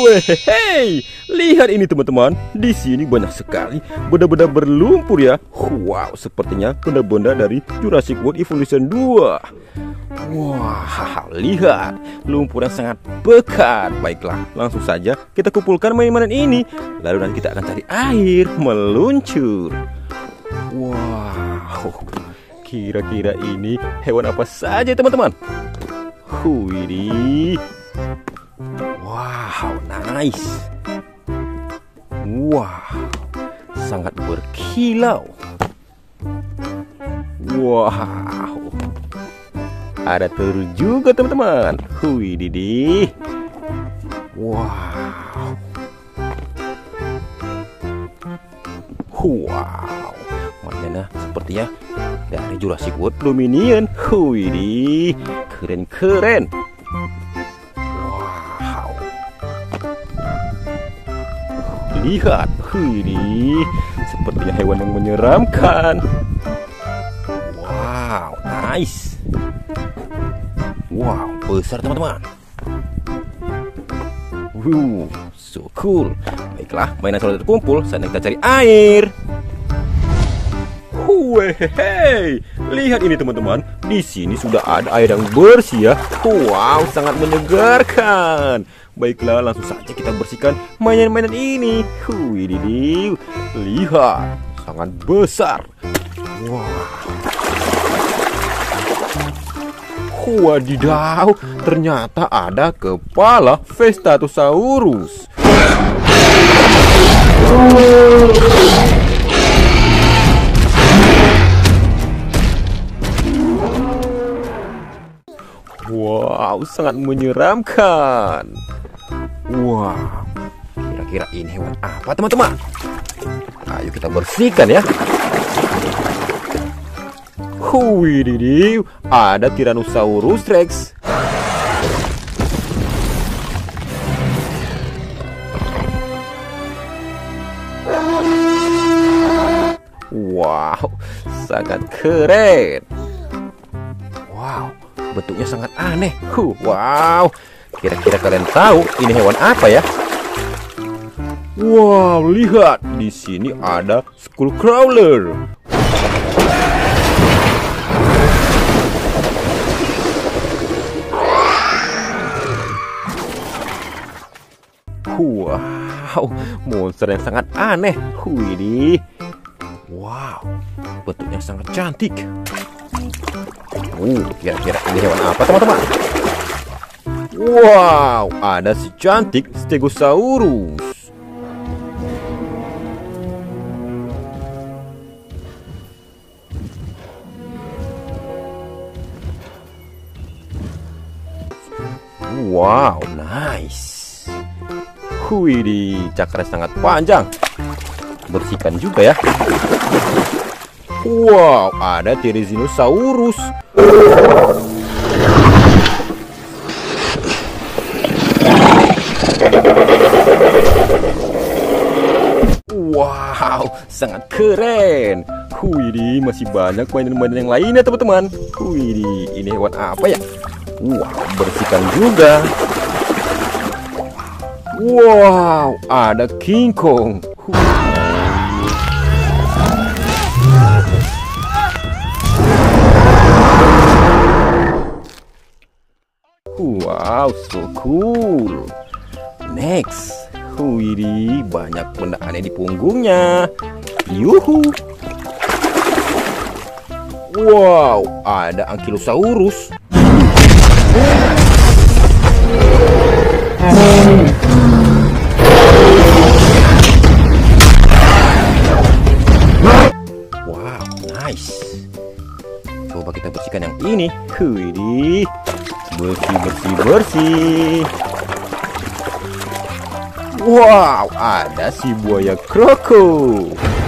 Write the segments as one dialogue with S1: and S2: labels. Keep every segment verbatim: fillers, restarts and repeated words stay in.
S1: Wehehe, lihat ini teman-teman. Di sini banyak sekali benda-benda berlumpur ya. Wow, sepertinya benda-benda dari Jurassic World Evolution dua. Wah, lihat lumpur yang sangat pekat. Baiklah, langsung saja kita kumpulkan mainan-mainan ini. Lalu nanti kita akan cari air meluncur. Wow, kira-kira ini hewan apa saja teman-teman? Wih, wow, nice. Wow, sangat berkilau. Wow, ada telur juga teman-teman. Wih, didi. Wow. Wow, mainannya sepertinya dari Jurassic World Dominion. Wih, keren-keren. Wow. Lihat, wih, sepertinya hewan yang menyeramkan. Wow, nice. Wow, besar teman-teman. Wow, so cool. Baiklah, mainan sudah terkumpul. Saatnya kita cari air. Wehehe, lihat ini teman-teman. Di sini sudah ada air yang bersih ya. Wow, sangat menyegarkan. Baiklah, langsung saja kita bersihkan mainan-mainan ini. Wih, lihat, sangat besar. Wow. Wadidaw, ternyata ada kepala Vestatosaurus. Wow, sangat menyeramkan. Wow, kira-kira ini hewan apa teman-teman? Ayo kita bersihkan ya. Wih, ada Tyrannosaurus Rex. Wow, sangat keren. Wow, bentuknya sangat aneh. Huh, wow, kira-kira kalian tahu ini hewan apa ya? Wow, lihat di sini ada Skullcrawler. Wow, monster yang sangat aneh. Wih, wow, bentuknya sangat cantik. Uh, kira-kira ini hewan apa teman-teman? Wow, ada si cantik Stegosaurus. Wow, nice. Wih, cakarnya sangat panjang. Bersihkan juga ya. Wow, ada Therizinosaurus. Wow, sangat keren. Wih, masih banyak mainan-mainan yang lainnya teman-teman. Wih, ini hewan apa ya? Wow, bersihkan juga. Wow, ada King Kong. Wow, so cool. Next, wih, banyak benda aneh di punggungnya. Yuhu. Wow, ada Ankylosaurus. Wow, nice. Coba kita bersihkan yang ini. Wih, bersih, bersih, bersih. Wow, ada si buaya kroko.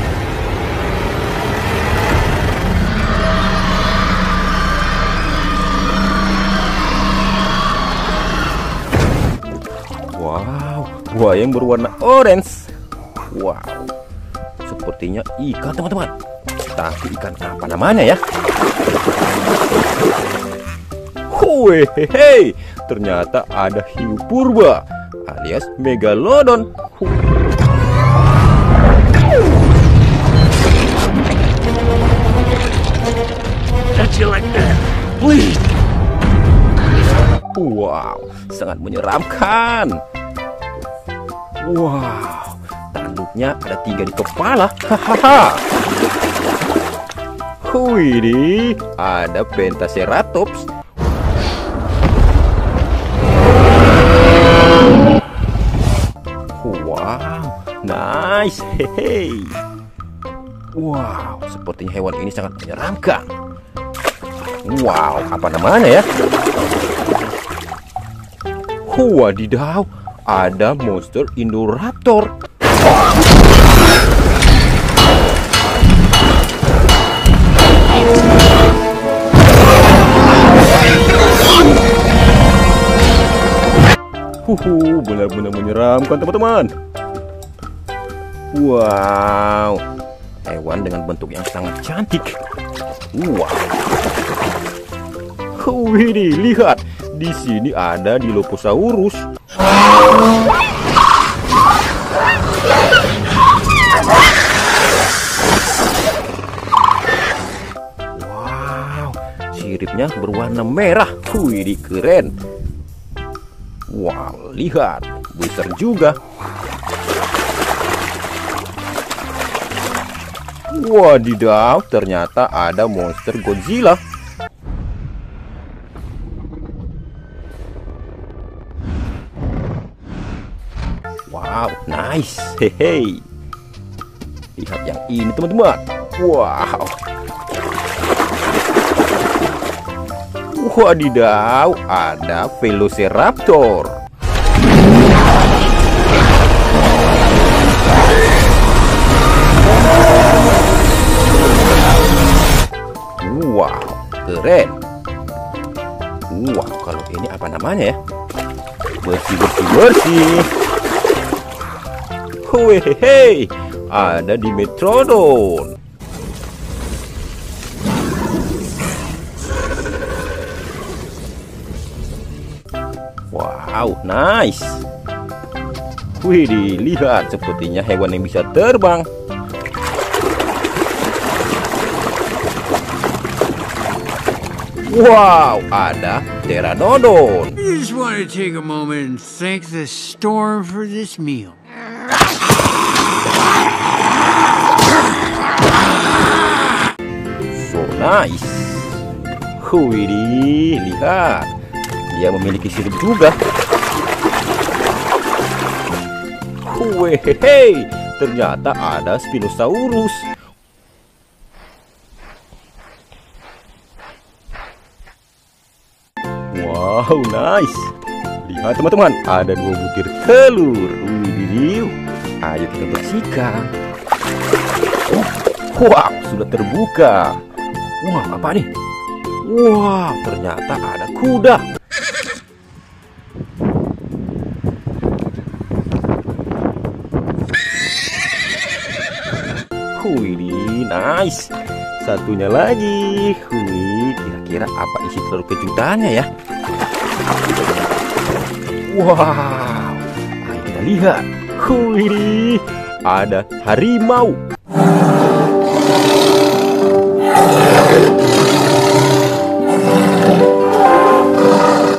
S1: Wow, buaya yang berwarna orange. Wow, sepertinya ikan teman-teman. Tapi ikan apa namanya ya? Hehehe, ternyata ada hiu purba. alias Megalodon. Wow, sangat menyeramkan. Wow, tanduknya ada tiga di kepala. Hahaha. Wih, ada Pentaceratops. Wow, nice. Hehe. Wow, sepertinya hewan ini sangat menyeramkan. Wow, apa namanya ya? Wadidaw, ada monster Indoraptor. Huhu, benar-benar menyeramkan teman-teman. Wow, hewan dengan bentuk yang sangat cantik. Wow. Wih, lihat, di sini ada Dilophosaurus. Wow, siripnya berwarna merah. Wih, keren. Wow, lihat, besar juga. Wadidaw, ternyata ada monster Godzilla. Wow, nice. Hehe. Lihat yang ini teman-teman. Wow. Wadidaw, ada Velociraptor. Wow, keren. Wow, kalau ini apa namanya ya? Bersih, bersih, bersih. Hehehe, ada Dimetrodon. Wow, nice. Wih, dilihat, sepertinya hewan yang bisa terbang. Wow, ada Pteranodon.
S2: I just want to take a moment and thank the storm for this meal.
S1: So nice. Wih, lihat, dia memiliki sirip juga. Wih, ternyata ada Spinosaurus. Wow, nice. Lihat teman-teman, ada dua butir telur. Wih, ayo kita bersihkan. Wow, sudah terbuka. Wah, apa nih? Wow, ternyata ada kuda. Wih, nice. Satunya lagi. Wih, kira-kira apa isi telur kejutannya ya? Wow, ayo kita lihat. Wih, ada harimau.